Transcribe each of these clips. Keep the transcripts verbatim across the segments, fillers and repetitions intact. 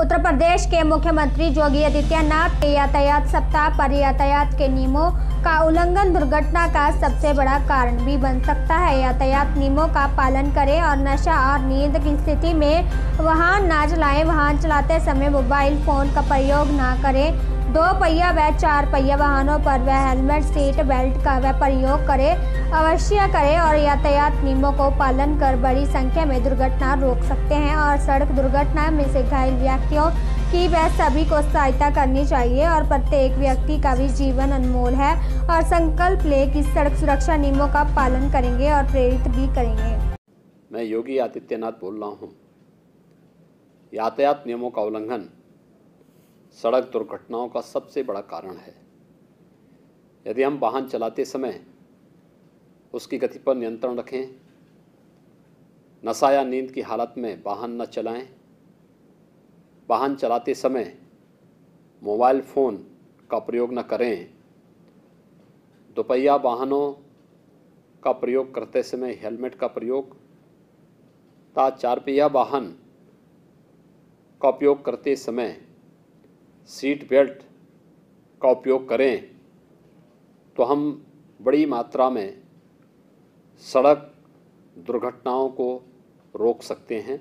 उत्तर प्रदेश के मुख्यमंत्री योगी आदित्यनाथ यातायात सप्ताह पर यातायात के नियमों का उल्लंघन दुर्घटना का सबसे बड़ा कारण भी बन सकता है। यातायात नियमों का पालन करें और नशा और नींद की स्थिति में वाहन ना चलाएं। वाहन चलाते समय मोबाइल फोन का प्रयोग ना करें। दो पहिया व चार पहिया वाहनों पर वह हेलमेट सीट बेल्ट का वह प्रयोग करें अवश्य करें और यातायात नियमों को पालन कर बड़ी संख्या में दुर्घटना रोक सकते हैं। और सड़क दुर्घटना में से घायल व्यक्तियों की वह सभी को सहायता करनी चाहिए और प्रत्येक व्यक्ति का भी जीवन अनमोल है। और संकल्प ले कि सड़क सुरक्षा नियमों का पालन करेंगे और प्रेरित भी करेंगे। मैं योगी आदित्यनाथ बोल रहा हूँ। यातायात नियमों का उल्लंघन सड़क दुर्घटनाओं का सबसे बड़ा कारण है। यदि हम वाहन चलाते समय उसकी गति पर नियंत्रण रखें, नशा या नींद की हालत में वाहन न चलाएं, वाहन चलाते समय मोबाइल फ़ोन का प्रयोग न करें, दोपहिया वाहनों का प्रयोग करते समय हेलमेट का प्रयोग तथा चार पहिया वाहन का उपयोग करते समय सीट बेल्ट का उपयोग करें तो हम बड़ी मात्रा में सड़क दुर्घटनाओं को रोक सकते हैं।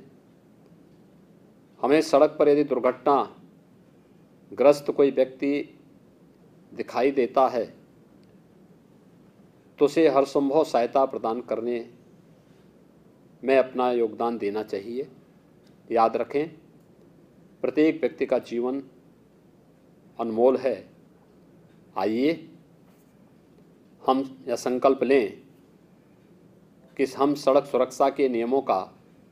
हमें सड़क पर यदि दुर्घटना ग्रस्त कोई व्यक्ति दिखाई देता है तो उसे हर संभव सहायता प्रदान करने में अपना योगदान देना चाहिए। याद रखें, प्रत्येक व्यक्ति का जीवन अनमोल है। आइए हम यह संकल्प लें कि हम सड़क सुरक्षा के नियमों का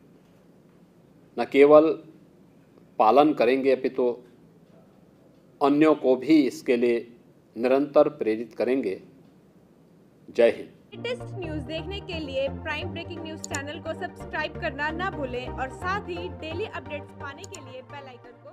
न केवल पालन करेंगे अपितु तो अन्यों को भी इसके लिए निरंतर प्रेरित करेंगे। जय हिंद। लेटेस्ट न्यूज देखने के लिए प्राइम ब्रेकिंग न्यूज चैनल को सब्सक्राइब करना ना भूलें और साथ ही डेली अपडेट्स पाने के लिए बेल आइकन को